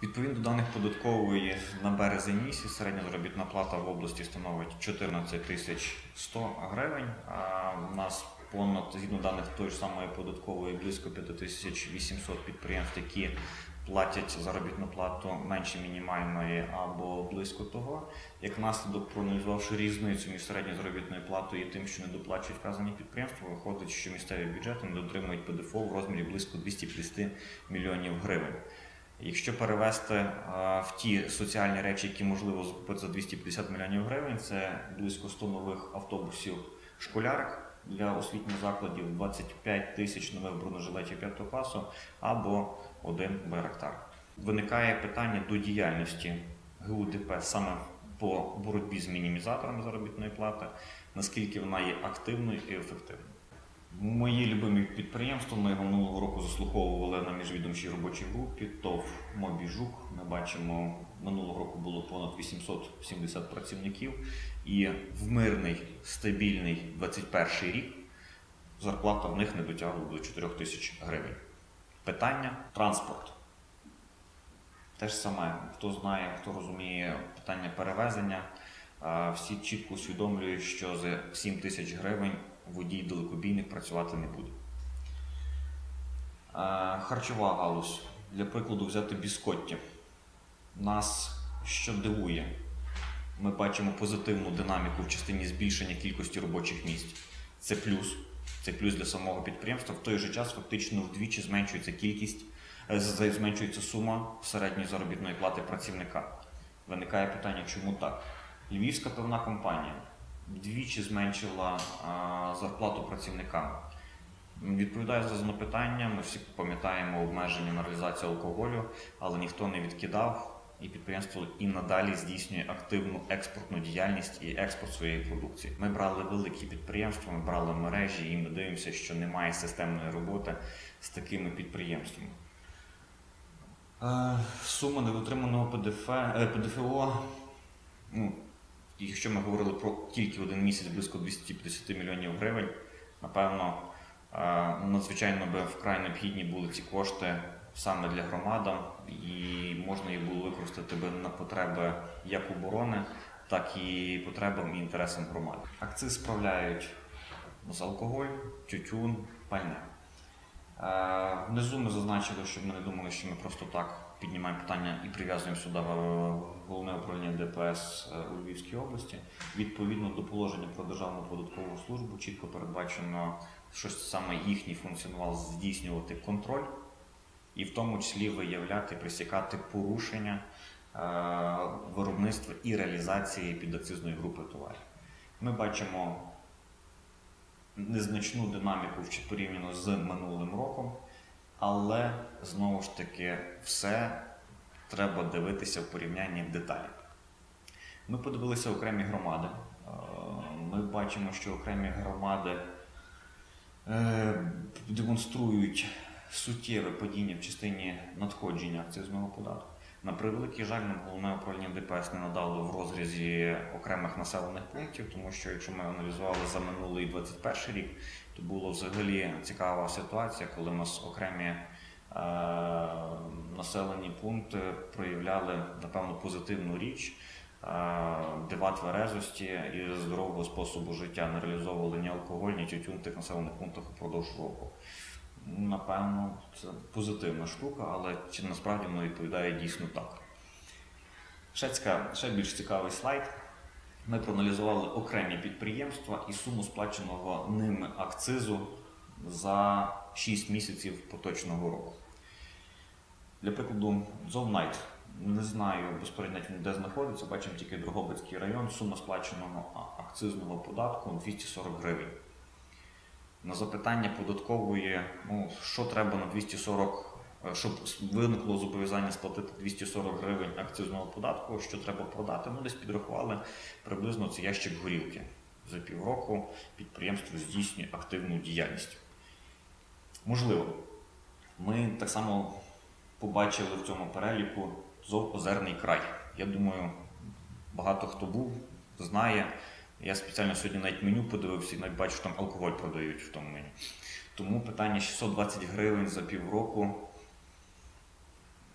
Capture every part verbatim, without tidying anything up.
Відповідно до даних податкової на березень місяць середня заробітна плата в області становить чотирнадцять тисяч сто гривень, а у нас понад, згідно даних тої ж самої податкової, близько п'ять тисяч вісімсот підприємств, які платять заробітну плату менше мінімальної або близько того. Як наслідок, проаналізувавши різницю між середньою заробітною платою і тим, що не доплачують вказані підприємства, виходить, що місцеві бюджети не дотримують Пе Де Фе О в розмірі близько двісті п'ятдесят мільйонів гривень. Якщо перевести в ті соціальні речі, які можливо закупити за двісті п'ятдесят мільйонів гривень, це близько сто нових автобусів школярик для освітніх закладів, двадцять п'ять тисяч нових бронежилетів п'ятого класу або один байрактар. Виникає питання до діяльності Ге У Де Пе саме по боротьбі з мінімізаторами заробітної плати, наскільки вона є активною і ефективною. Мої любимі підприємства, ми його минулого року заслуховували на міжвідомчій робочій групі ТОВ «Мобіжук». Ми бачимо, минулого року було понад вісімсот сімдесят працівників, і в мирний, стабільний двадцять перший рік зарплата в них не дотягувала до чотирьох тисяч гривень. Питання – транспорт. Те ж саме, хто знає, хто розуміє питання перевезення, всі чітко усвідомлюють, що за сім тисяч гривень водій далекобійник працювати не буде. Харчова галузь. Для прикладу взяти біскотті. Нас що дивує? Ми бачимо позитивну динаміку в частині збільшення кількості робочих місць. Це плюс. Це плюс для самого підприємства. В той же час фактично вдвічі зменшується кількість, зменшується сума середньої заробітної плати працівника. Виникає питання, чому так? Львівська пивна компанія вдвічі зменшила а, зарплату працівникам. Відповідаю за запитання, ми всі пам'ятаємо обмеження на реалізацію алкоголю, але ніхто не відкидав, і підприємство і надалі здійснює активну експортну діяльність і експорт своєї продукції. Ми брали великі підприємства, ми брали мережі, і ми дивимося, що немає системної роботи з такими підприємствами. Е, сума недотриманого Пе Де Фе, Пе Де Фе О, ну, якщо ми говорили про тільки один місяць близько двісті п'ятдесят мільйонів гривень, напевно, надзвичайно би вкрай необхідні були ці кошти саме для громадам, і можна їх було використати би на потреби як оборони, так і потребам і інтересам громади. Акциз справляють з алкоголь, тютюн, пальне. Внизу ми зазначили, щоб ми не думали, що ми просто так піднімаємо питання і прив'язуємо сюди головне управління Де Пе Ес у Львівській області. Відповідно до положення про Державну податкову службу чітко передбачено, що саме їхній функціонал здійснювати контроль і в тому числі виявляти, пресікати порушення виробництва і реалізації підакцизної групи товарів. Ми бачимо незначну динаміку порівняно з минулим роком, але, знову ж таки, все треба дивитися в порівнянні в деталі. Ми подивилися окремі громади. Ми бачимо, що окремі громади демонструють суттєве падіння в частині надходження акцизного податку. На превеликий жаль, нам головне управління Де Пе Ес не надало в розрізі окремих населених пунктів, тому що якщо ми аналізували за минулий двадцять перший рік, то була взагалі цікава ситуація, коли у нас окремі е населені пункти проявляли, напевно, позитивну річ, е дива тверезості і здорового способу життя, не реалізовували ні алкоголь, ні тютюн в тих населених пунктах упродовж року. Напевно, це позитивна штука, але чи насправді воно відповідає дійсно так. Ще, цікав, ще більш цікавий слайд. Ми проаналізували окремі підприємства і суму сплаченого ними акцизу за шість місяців поточного року. Для прикладу, Зовнайт. Не знаю безпосередньо, де знаходиться, бачимо тільки Дрогобицький район, сума сплаченого акцизного податку двісті сорок гривень. На запитання податкової, ну, що треба на двісті сорок, щоб виникло зобов'язання сплатити двісті сорок гривень акцизного податку, що треба продати, ну, десь підрахували приблизно це ящик горілки. За півроку підприємство здійснює активну діяльність. Можливо, ми так само побачили в цьому переліку ЗОВ «Озерний край». Я думаю, багато хто був, знає. Я спеціально сьогодні навіть меню подивився і навіть бачу, що там алкоголь продають в тому меню. Тому питання шістсот двадцять гривень за півроку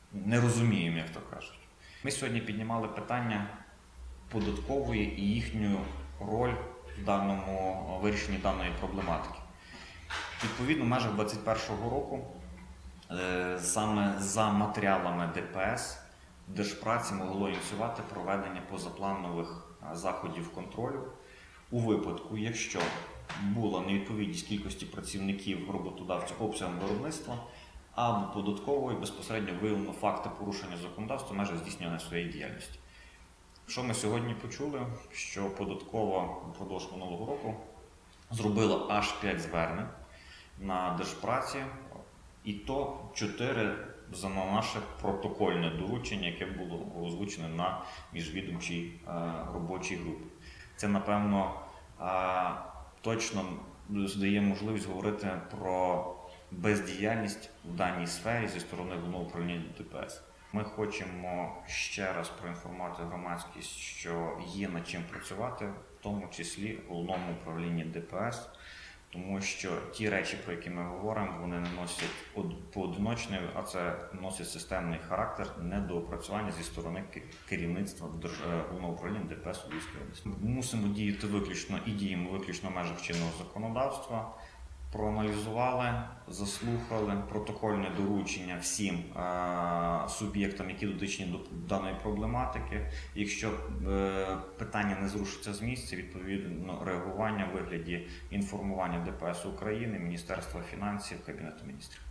не розуміємо, як то кажуть. Ми сьогодні піднімали питання податкової і їхню роль в даному вирішенні даної проблематики. Відповідно, в межах двадцять першого року саме за матеріалами Д П С Держпраці могло ініціювати проведення позапланових заходів контролю у випадку, якщо була невідповідність кількості працівників роботодавців обсягом виробництва, або податкової безпосередньо виявлено факти порушення законодавства в межах здійснення своєї діяльності. Що ми сьогодні почули? Що податкова впродовж минулого року зробила аж п'ять звернень на Держпраці, і то чотири за наше протокольне доручення, яке було озвучене на міжвідомчій робочій групі. Це, напевно, точно дає можливість говорити про бездіяльність в даній сфері зі сторони Головного управління Д П С. Ми хочемо ще раз проінформувати громадськість, що є над чим працювати, в тому числі в Головному управлінні Д П С, тому що ті речі, про які ми говоримо, вони не носять поодиночний, а це носить системний характер недоопрацювання зі сторони керівництва Головного управління Д П С у Львівській області. Мусимо діяти виключно і діємо виключно в межах чинного законодавства. Проаналізували, заслухали протокольне доручення всім е суб'єктам, які дотичні до даної проблематики. Якщо е питання не зрушиться з місця, відповідно реагування в вигляді інформування Д П С України, Міністерства фінансів, Кабінету міністрів.